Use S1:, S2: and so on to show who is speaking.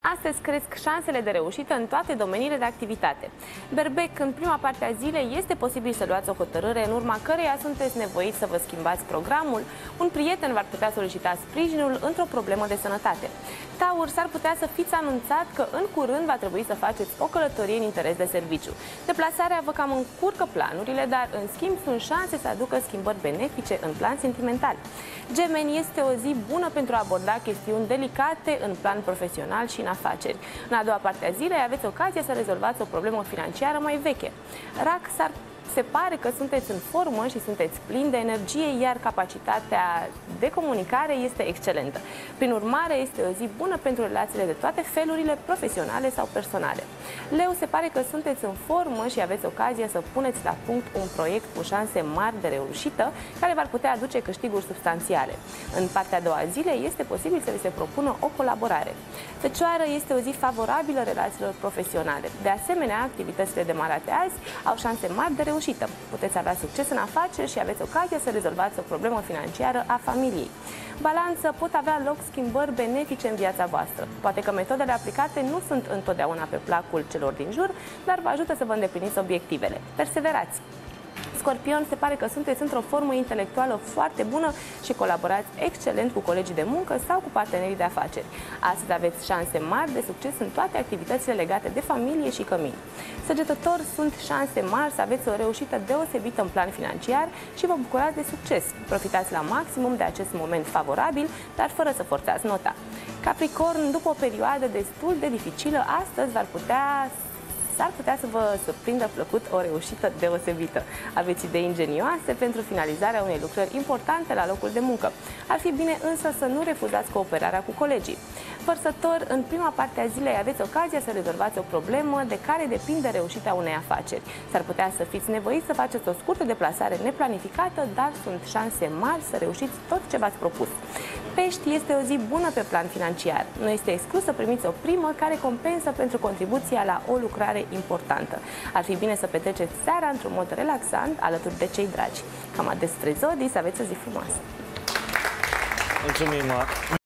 S1: Astăzi cresc șansele de reușită în toate domeniile de activitate. Berbec, în prima parte a zilei este posibil să luați o hotărâre în urma căreia sunteți nevoiți să vă schimbați programul. Un prieten v-ar putea solicita sprijinul într-o problemă de sănătate. Taur, s-ar putea să fiți anunțat că în curând va trebui să faceți o călătorie în interes de serviciu. Deplasarea vă cam încurcă planurile, dar în schimb sunt șanse să aducă schimbări benefice în plan sentimental. Gemeni, este o zi bună pentru a aborda chestiuni delicate în plan profesional și în afaceri. În a doua parte a zilei aveți ocazia să rezolvați o problemă financiară mai veche. Rac, se pare că sunteți în formă și sunteți plini de energie, iar capacitatea de comunicare este excelentă. Prin urmare, este o zi bună pentru relațiile de toate felurile, profesionale sau personale. Leu, se pare că sunteți în formă și aveți ocazia să puneți la punct un proiect cu șanse mari de reușită, care v-ar putea aduce câștiguri substanțiale. În partea a doua a zilei este posibil să vi se propună o colaborare. Fecioară, este o zi favorabilă relațiilor profesionale. De asemenea, activitățile demarate azi au șanse mari de reușită. Puteți avea succes în afaceri și aveți ocazia să rezolvați o problemă financiară a familiei. Balanță, pot avea loc schimbări benefice în viața voastră. Poate că metodele aplicate nu sunt întotdeauna pe placul celor din jur, dar vă ajută să vă îndepliniți obiectivele. Perseverați! Scorpion, se pare că sunteți într-o formă intelectuală foarte bună și colaborați excelent cu colegii de muncă sau cu partenerii de afaceri. Astăzi aveți șanse mari de succes în toate activitățile legate de familie și cămin. Săgetător, sunt șanse mari să aveți o reușită deosebită în plan financiar și vă bucurați de succes. Profitați la maximum de acest moment favorabil, dar fără să forțați nota. Capricorn, după o perioadă destul de dificilă, astăzi s-ar putea să vă surprindă plăcut o reușită deosebită. Aveți idei ingenioase pentru finalizarea unei lucrări importante la locul de muncă. Ar fi bine însă să nu refuzați cooperarea cu colegii. Vărsător, în prima parte a zilei aveți ocazia să rezolvați o problemă de care depinde reușita unei afaceri. S-ar putea să fiți nevoiți să faceți o scurtă deplasare neplanificată, dar sunt șanse mari să reușiți tot ce v-ați propus. Pești, este o zi bună pe plan financiar. Nu este exclus să primiți o primă care compensă pentru contribuția la o lucrare importantă. Ar fi bine să petreceți seara într-un mod relaxant alături de cei dragi. Cam atât despre zodii, să aveți o zi frumoasă!
S2: Mulțumim!